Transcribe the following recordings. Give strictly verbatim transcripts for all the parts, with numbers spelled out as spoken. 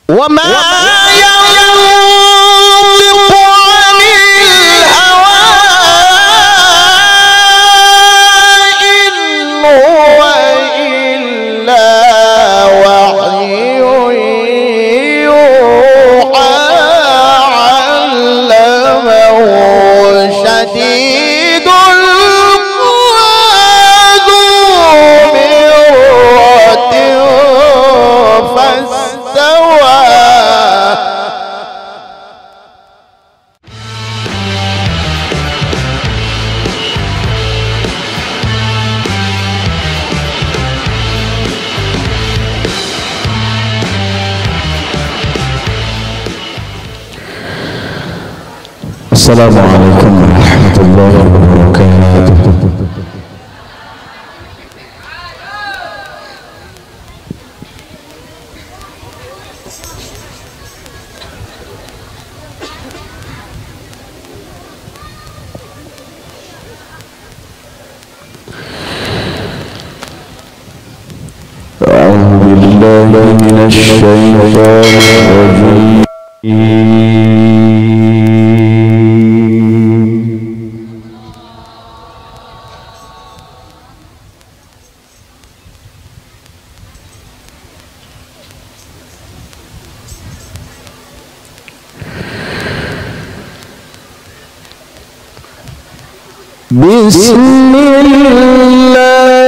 وما ينطق عن الهوى إن هو إلا وحي يوحى علمه شديد القوى ذو مرة فاستوى. السلام عليكم ورحمة الله وبركاته. أعوذ بالله من الشيطان الرجيم. بسم الله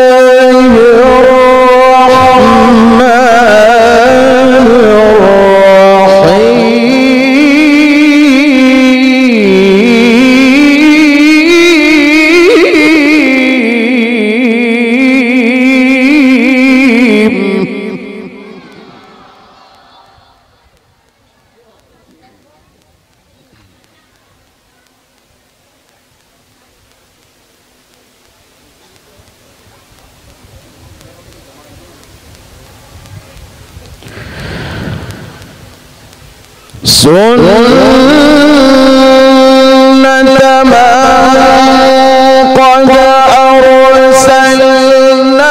الرحمن سنة ما قد أرسلنا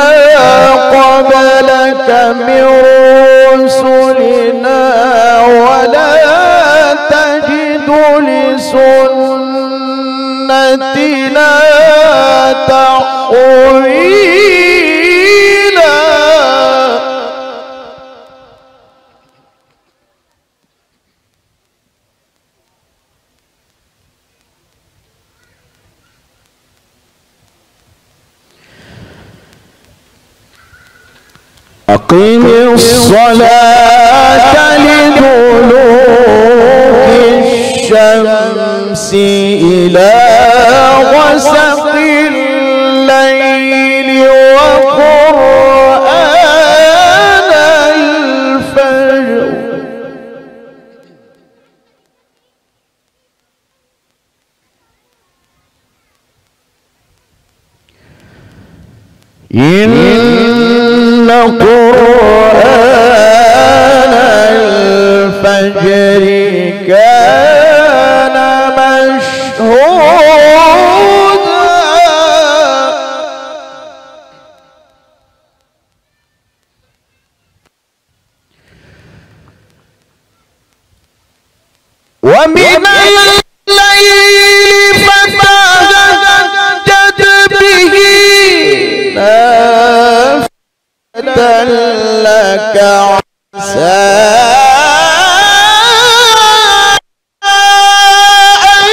قبلك من رسلنا ولا تجد لسنتنا تحويلا. أقم الصلاة لدلوك الشمس إلى غسق الليل وقرآن الفجر إن قرآن الفجر كان مشهودا. ومن الليل فتهجد به نافلة لك عسى أن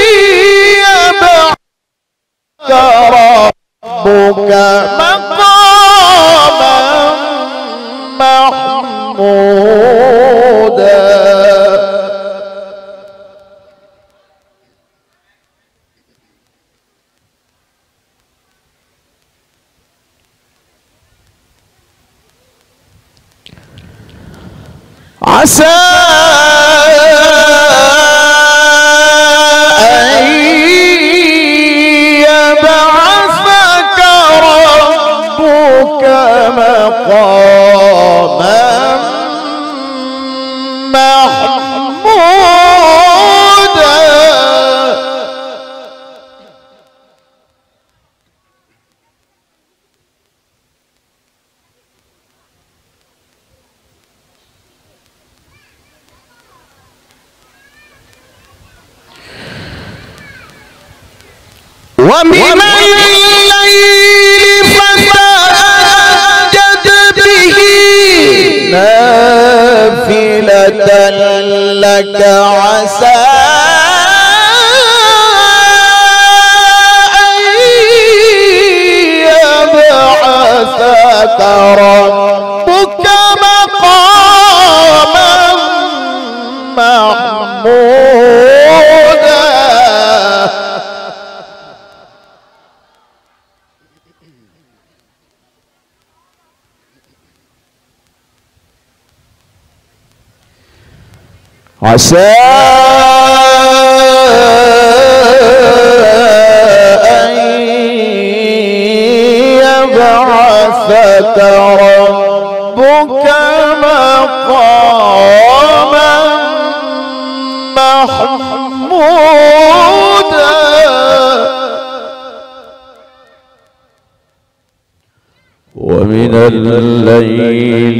يبعثك ربك مقاما محمودا. عسى أن يبعثك ربك مقاما محمودا. ومن الليل فتهجد به نافلة لك عسى أن يبعثك ربك مقاما محمودا. عسى أن يبعثك ربك مقاما محمودا. ومن الليل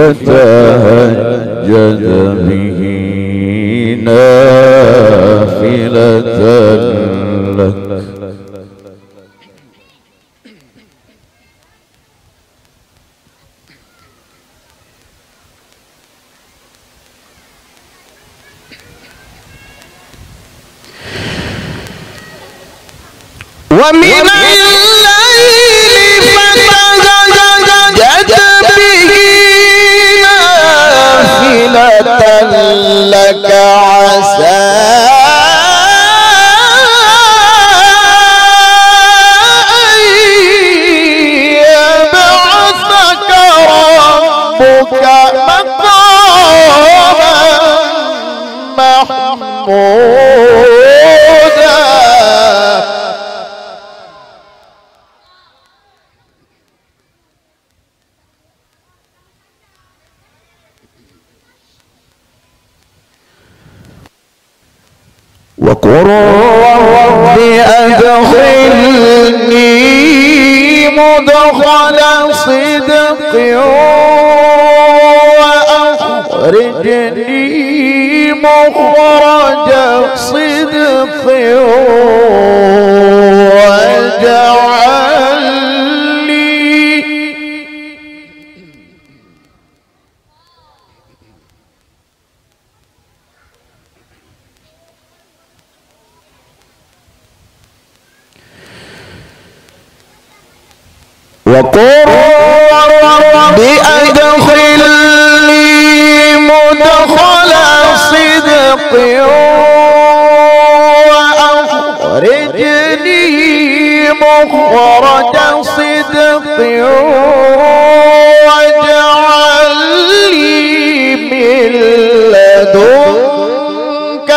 فتهجد به نافلة لك ومن الليل فتهجد به نافلة لك عسى أن يبعثك ربك مقاما محمودا. وقل رب أدخلني مدخل صدق وأخرجني مخرج صدق واجعل لي وقل رب أدخلني مدخل صدق وأخرجني مخرج صدق واجعل لي من لدنك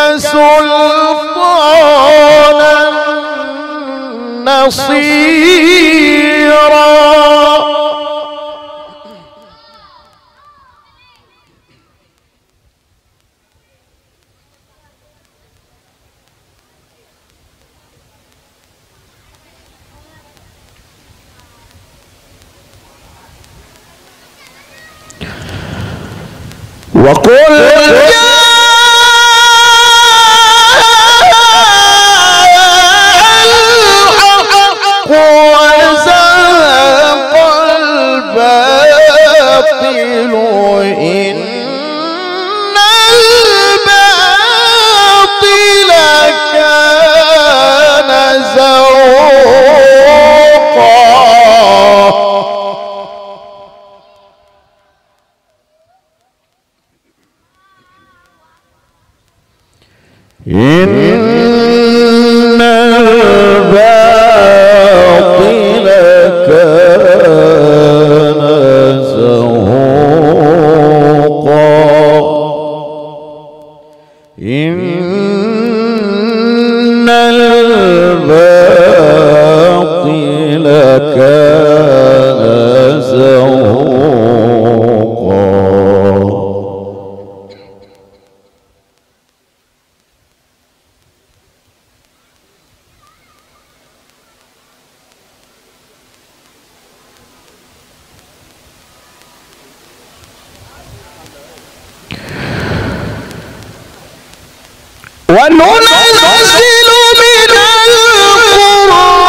سلطانا نصيرا. وقل الحق وزهق الباطل إن الباطل كان زهوقا. إن الباطل كان زهوقا. إن الباطل كان زهوقا. وننزل من القرآن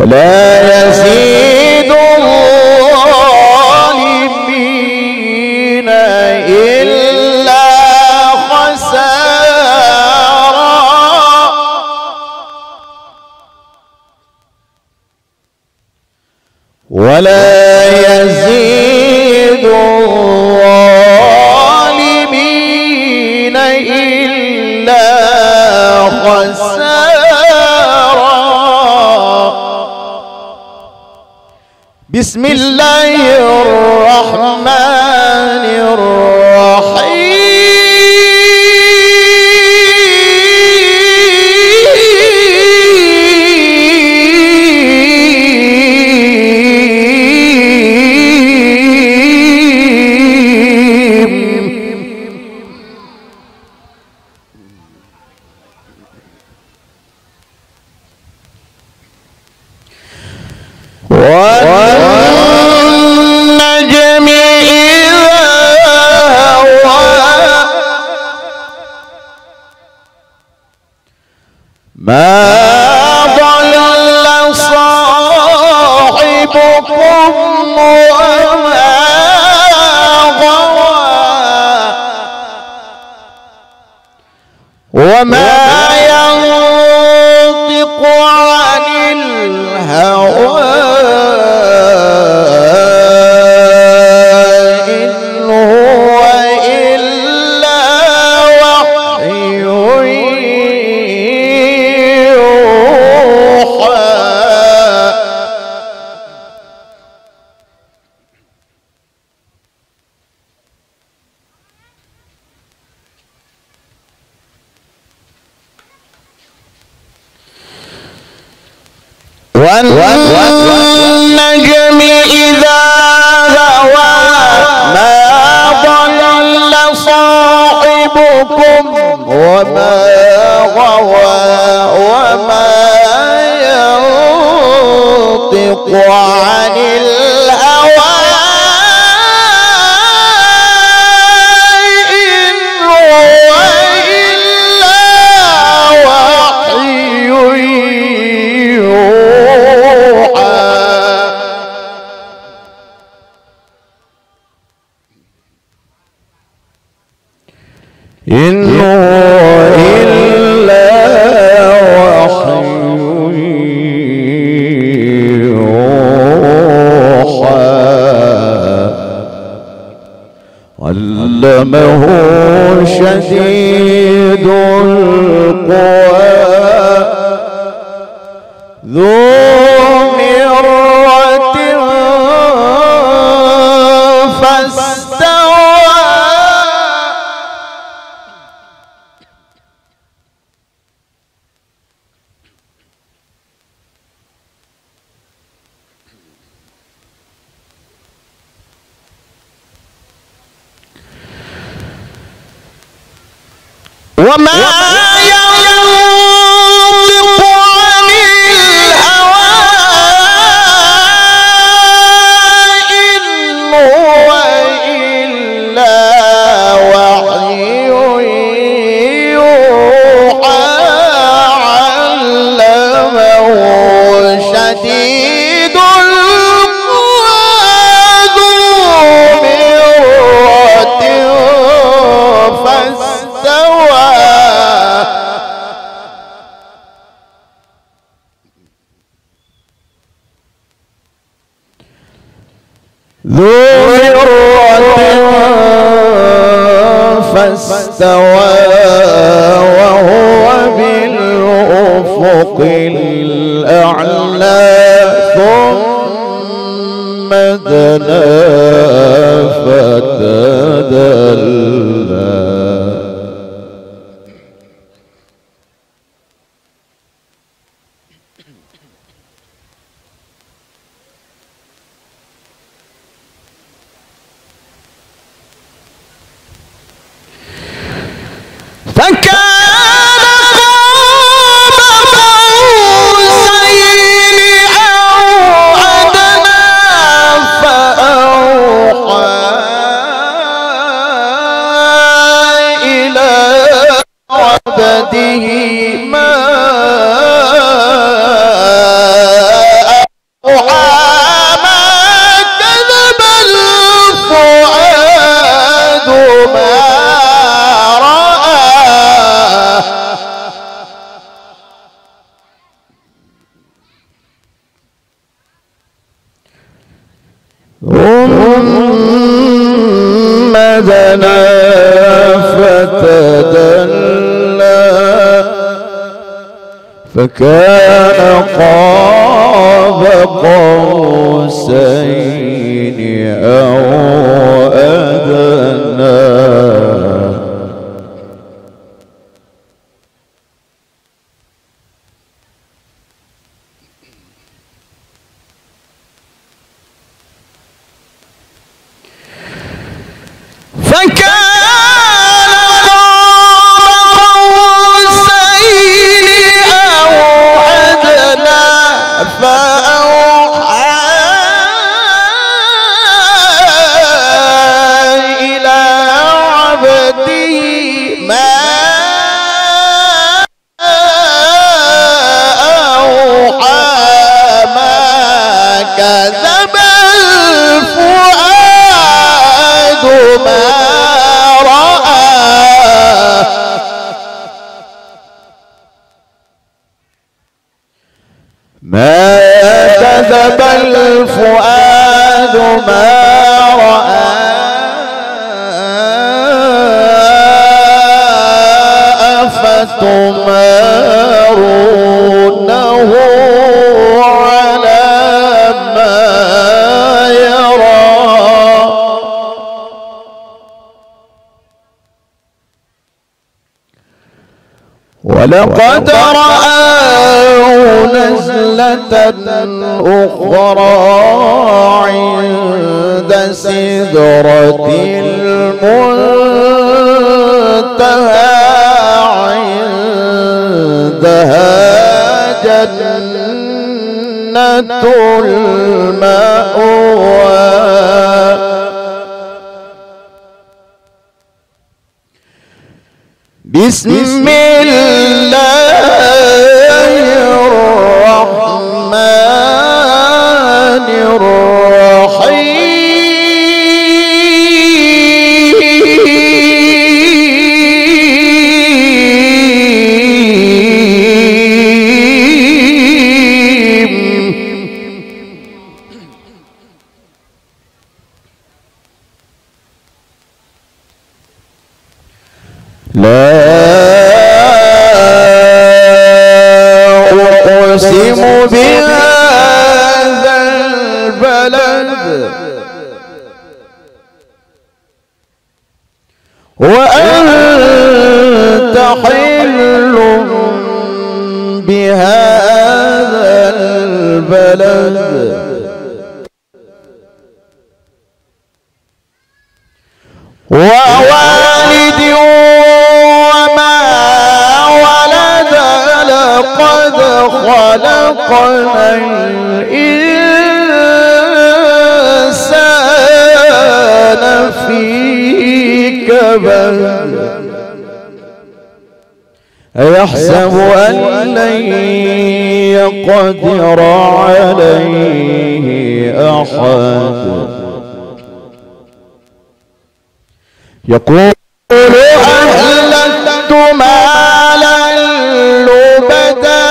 ولا يزيد الظالمين إلا خسارا. ولا يزيد الظالمين إلا خسارا. بسم الله الرحمن الرحيم. والنجم إذا هوى ما ضل صاحبكم وما غوى وما ينطق عن الهوى والنجم إذا هوى ما ضل صاحبكم وما غوى وما ينطق عن الهوى إن هو إلا وحي إن هو إلا وحي يوحى علمه شديد القوى ذو مرة فاستوى وما ينطق عن الهوى إن هو إلا وحي يوحى علمه شديد القوى ذو مرة فاستوى ذو مرة فاستوى وهو بالأفق الأعلى ثم دنا فتدلى فكان قاب قوسين أو أدنى فأوحى إلى عبده ما دنا فتدلى فكان قاب قوسين أو أدنى ما كذب الفؤاد ما رأى أفتمارونه على ما يرى ولقد رآه نزلة أخرى عند سدرة المنتهى عندها جنة المأوى بسم الله الرحمن الرحيم لا أقسم بهذا البلد وأنت حل بهذا البلد ووالد وما ولد لقد خلقنا الإنسان في كبد أيحسب أن لن يقدر عليه أحد يقول أهلكت مالا لبدا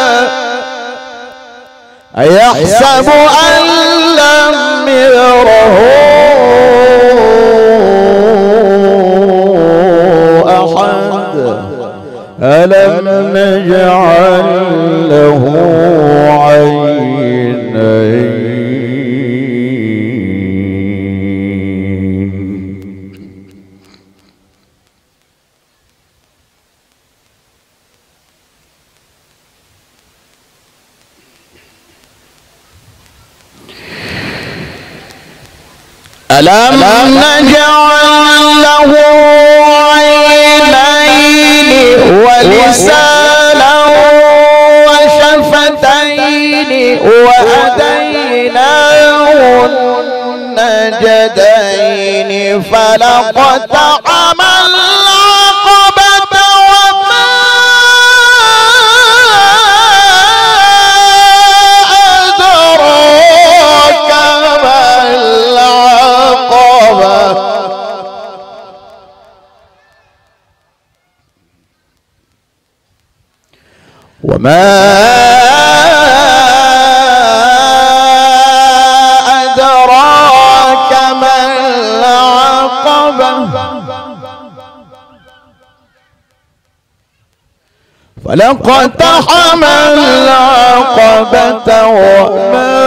أيحسب أن لم يره أحد ألم نجعل له عينين ألم نجعل له عينين ولسانا وشفتين وهديناه النجدين فلاقتحم العقبة وما أدراك ما العقبة وما أدراك ما العقبة فلاقتحم العقبة وما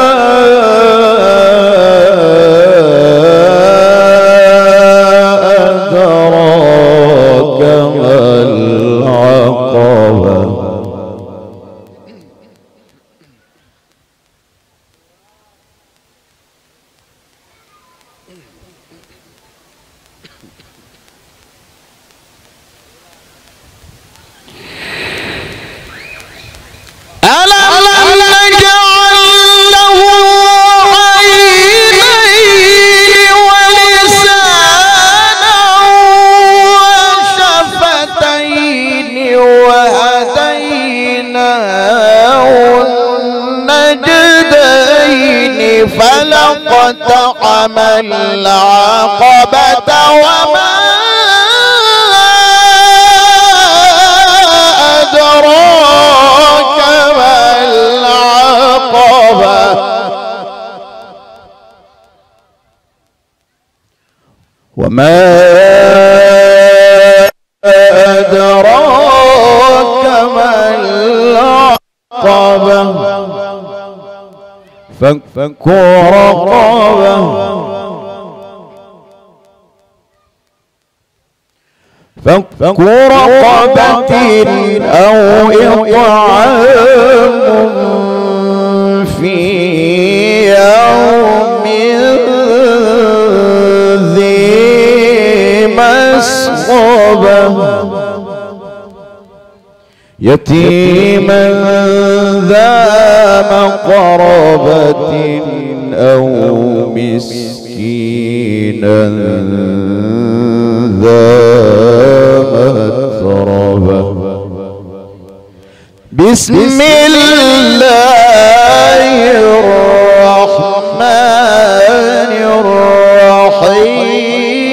أدراك ما العقبة فلاقتحم العقبة وما أدراك ما العقبة وما أدراك ما العقبة فك رقبة فك رقبة أو إطعام في يوم ذي مسغبة يتيما ذا مقربة أو مسكينا ذا متربة بسم الله الرحمن الرحيم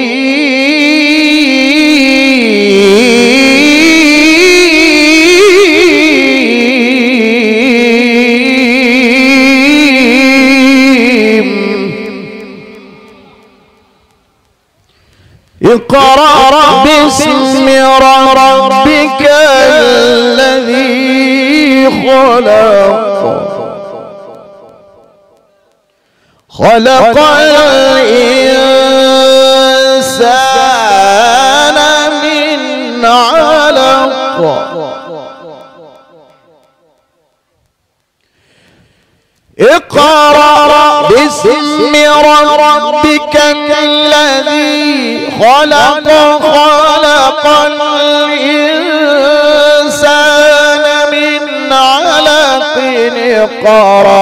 اقرأ باسم ربك الذي خلق خلق الإنسان من علق اقرأ باسم ربك الذي خلق خلق الإنسان من علق اقرأ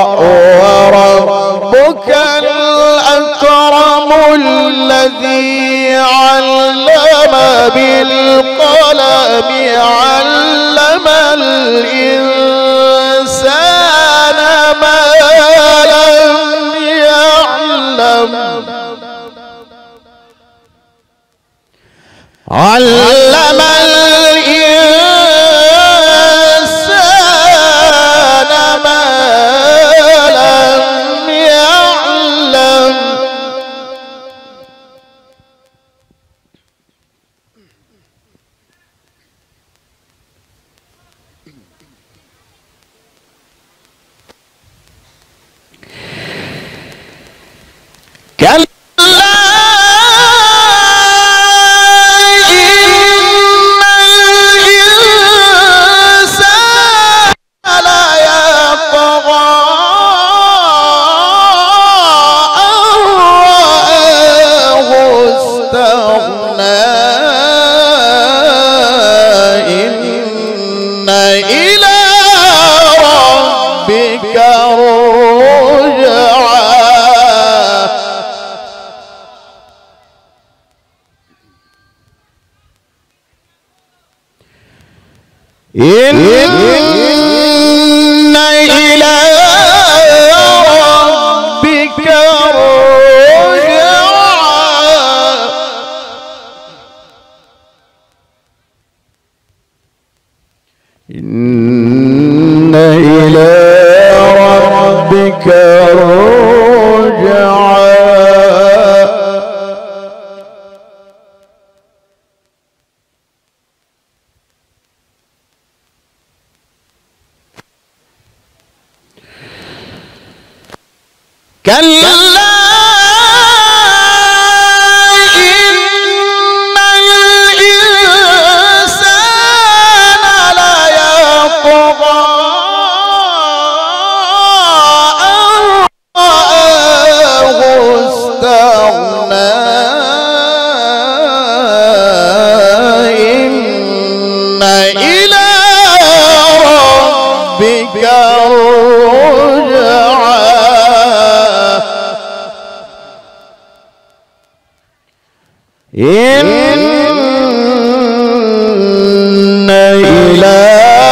وربك الأكرم الذي علم بالقلم علم الإنسان ما لم يعلم علم الإنسان ما لم يعلم كلا إن إلى ربك الرجعى إن إلى ربك الرجعى كلا إن إلى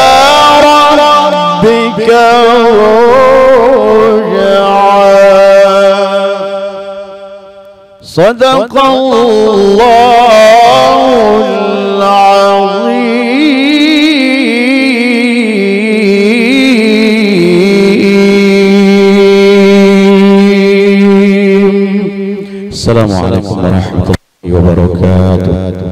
ربك الرجعى. صدق الله العظيم. السلام عليكم ورحمة الله وبركاته.